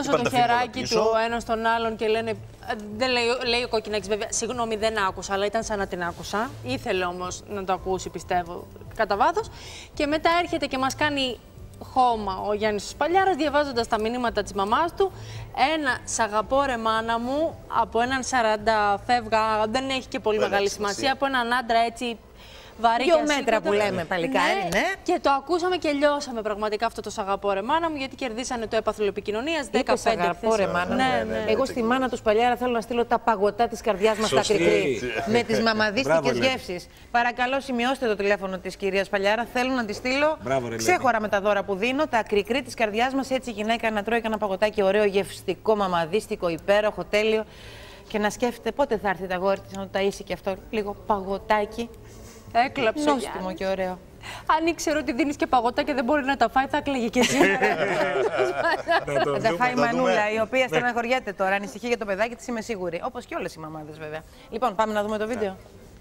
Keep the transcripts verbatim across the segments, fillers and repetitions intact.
έδωσα το χεράκι του ένα στον άλλον και λένε. Δεν λέει, λέει ο Κοκκινάκης, βέβαια. Συγγνώμη, δεν άκουσα, αλλά ήταν σαν να την άκουσα. Ήθελε όμως να το ακούσει, πιστεύω, κατά βάθος. Και μετά έρχεται και μας κάνει χώμα ο Γιάννης ο Σπαλιάρας, διαβάζοντας τα μηνύματα της μαμάς του. Ένα «Σ' αγαπώ ρε μάνα μου» από έναν σαράντα φεύγα, δεν έχει και πολύ μεγάλη σημασία, από έναν άντρα έτσι. Δύο μέτρα που λέμε, παλικάρι, ναι, ναι. Και το ακούσαμε και λιώσαμε πραγματικά αυτό το «Σ' αγαπώ ρε μάνα μου», γιατί κερδίσανε το έπαθλο επικοινωνίας δεκαπέντε. Σ' αγαπώ ρε μάνα μου. Ναι, ναι. Εγώ στη μάνα του Σπαλιάρα θέλω να στείλω τα παγωτά της καρδιάς μας στα κρικρί. Με τις μαμαδίστικες γεύσεις. Παρακαλώ, σημειώστε το τηλέφωνο της κυρίας Σπαλιάρα. Θέλω να τη στείλω ξέχωρα με τα δώρα που δίνω, τα κρικρί της καρδιάς μας. Έτσι η γυναίκα να τρώει ένα παγωτάκι ωραίο, γευστικό, μαμαδίστικο, υπέροχο, τέλειο. Και να σκέφτεται πότε θα έρθει τα γόρι της να το ταΐσει και αυτό λίγο παγωτάκι. Έκλαψε. Νόστιμο και ωραίο. Αν ήξερε ότι δίνεις και παγωτά και δεν μπορεί να τα φάει, θα έκλαιγε και σήμερα. Θα τα φάει η Μανούλα, η οποία στεναχωριέται τώρα, ανησυχεί για το παιδάκι της, είμαι σίγουρη. Όπως και όλες οι μαμάδες, βέβαια. Λοιπόν, πάμε να δούμε το βίντεο.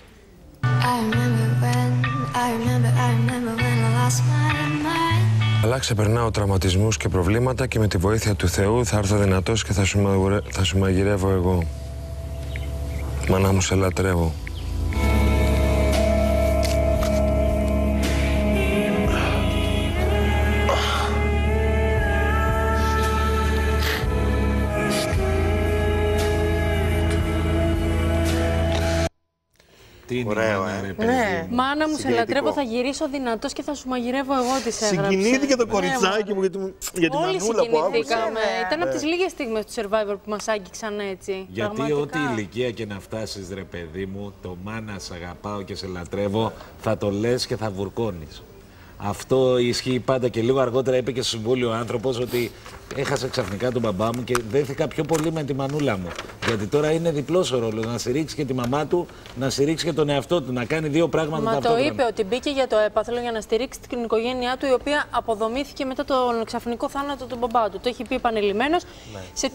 Αλλά ξεπερνάω τραυματισμούς και προβλήματα και με τη βοήθεια του Θεού θα έρθω δυνατός και θα σου, μαγειρε... θα σου μαγειρεύω εγώ. Μάνα μου, σε λατρεύω. Ωραίο, ε. Ναι. Μάνα μου, σε λατρεύω, θα γυρίσω δυνατός και θα σου μαγειρεύω εγώ, της έγραψε. Συγκινήθηκε το κοριτσάκι μου για τη μανούλα που άκουσε. Ήταν από τις λίγες στιγμές του Survivor που μας άγγιξαν έτσι. Γιατί ό,τι ηλικία και να φτάσεις, ρε παιδί μου, το μάνα σ' αγαπάω και σε λατρεύω, θα το λες και θα βουρκώνεις. Αυτό ισχύει πάντα και λίγο αργότερα είπε και στο συμβούλιο ο άνθρωπος ότι έχασα ξαφνικά τον μπαμπά μου και δέθηκα πιο πολύ με τη μανούλα μου. Γιατί τώρα είναι διπλός ο ρόλος, να στηρίξει και τη μαμά του, να στηρίξει και τον εαυτό του, να κάνει δύο πράγματα ταυτόχρονα. Μα το είπε ότι μπήκε για το έπαθλο για να στηρίξει την οικογένειά του, η οποία αποδομήθηκε μετά τον ξαφνικό θάνατο του μπαμπά του. Το έχει πει επανειλημμένος. Ναι. Σε